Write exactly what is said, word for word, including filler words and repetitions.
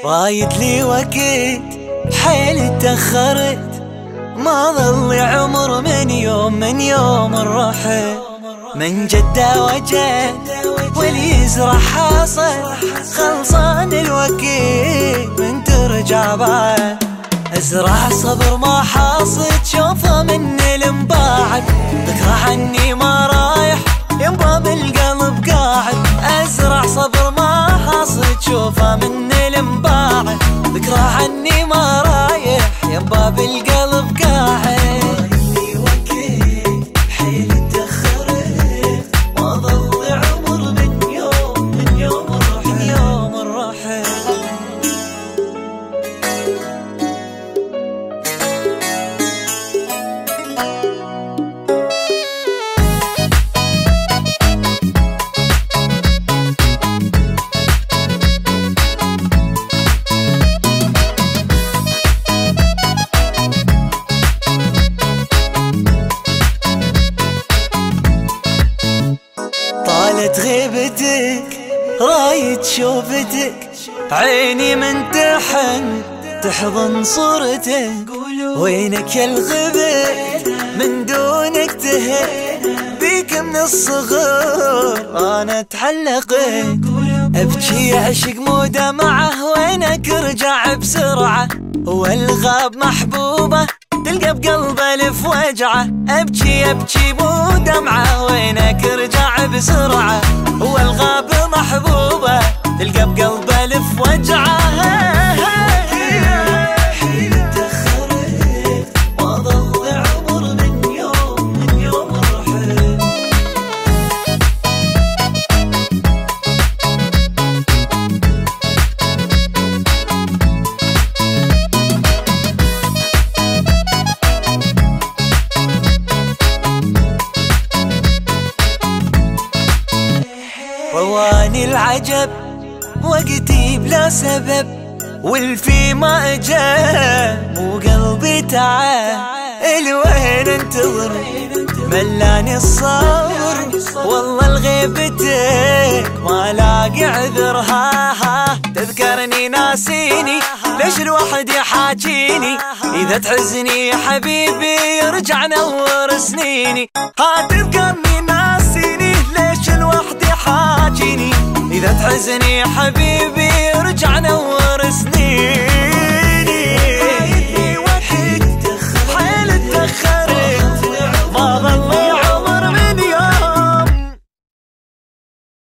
رايدلي وقت حيل تأخرت، ما ظل عمر من يوم من يوم الرحل. من جدة وجد واللي يزرع حاصل، خلصان الوقت من ترجع بعد. ازرع صبر ما حاصد شوفه من المباعد، ذكره عني ما رايح ينبى بالقلب قاعد. ازرع صبر ما حاصد شوفه من المباعد، ذكره عني ما رايح ينبى بالقلب قاعد. طالت غيبتك رايد شوفتك، عيني من تحن تحضن صورتك. وينك يا الغبت من دونك تهت، بيك من الصغر انا اتعلقت. ابكي عشق مو دمعه، وينك ارجع بسرعه. والغاب محبوبه تلقى بقلبه الف وجعه. ابكي ابكي مو دمعه، وينك ارجع بسرعه. والغاب محبوبه تلقى بقلبه الف وجعه. رواني العجب وقتي بلا سبب، والفي ما اجا مو قلبي تعب. الوين انتظر ملاني الصبر، والله الغيبتك ما لاقي عذر. ها ها تذكرني ناسيني، ليش الواحد يحاجيني؟ اذا تحزني يا حبيبي يرجع نور سنيني. ها تذكرني ناسيني، ليش الواحد يحاجيني؟ إذا تحزني يا حبيبي يرجع نور